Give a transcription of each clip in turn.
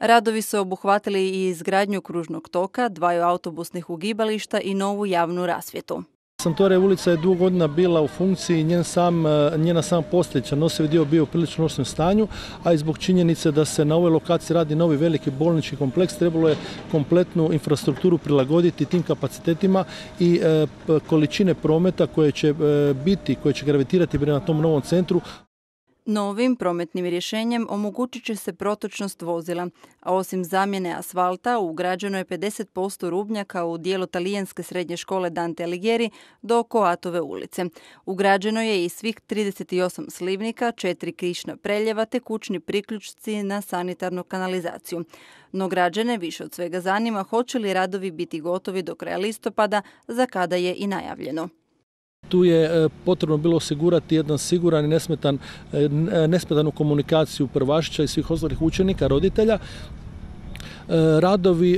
Radovi su obuhvatili i izgradnju kružnog toka, 2 autobusnih ugibališta i novu javnu rasvjetu. Santorija ulica je dugo godina bila u funkciji, njena sama postojeća nosivi dio bio u prilično lošem stanju, a i zbog činjenice da se na ovoj lokaciji radi novi veliki bolnički kompleks, trebalo je kompletnu infrastrukturu prilagoditi tim kapacitetima i količine prometa koje će gravitirati prema tom novom centru. Novim prometnim rješenjem omogućit će se protočnost vozila, a osim zamjene asfalta ugrađeno je 50% rubnjaka u dijelu talijanske srednje škole Dante Alighieri do Coatove ulice. Ugrađeno je i svih 38 slivnika, 4 kišna preljeva te kućni priključci na sanitarnu kanalizaciju. No građane više od svega zanima hoće li radovi biti gotovi do kraja listopada, za kada je i najavljeno. Tu je potrebno bilo osigurati jedan siguran i nesmetanu komunikaciju prvašića i svih ostalih učenika, roditelja. Radovi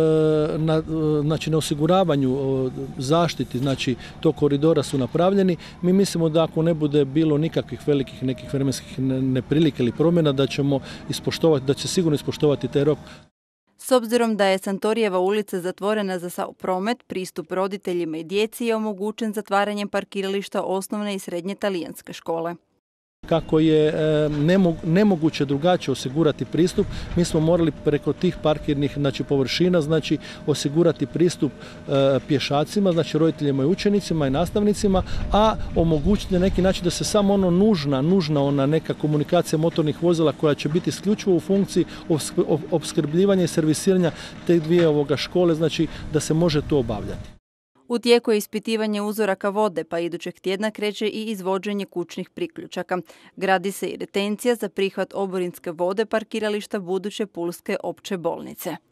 na osiguravanju zaštiti tog koridora su napravljeni. Mi mislimo da ako ne bude bilo nikakvih velikih nekih vremenskih neprilika ili promjena da će sigurno ispoštovati taj rok. S obzirom da je Santorijeva ulica zatvorena za sav promet, pristup roditeljima i djeci je omogućen zatvaranjem parkirališta osnovne i srednje talijanske škole. Kako je nemoguće drugačije osigurati pristup, mi smo morali preko tih parkirnih površina osigurati pristup pješacima, roditeljima i učenicima i nastavnicima, a omogućiti na neki način da se samo nužna ona neka komunikacija motornih vozila koja će biti isključivo u funkciji opskrbljivanja i servisiranja te dvije škole, da se može to obavljati. U tijeku je ispitivanje uzoraka vode, pa idućeg tjedna kreće i izvođenje kućnih priključaka. Gradi se i retencija za prihvat oborinske vode parkirališta buduće pulske opće bolnice.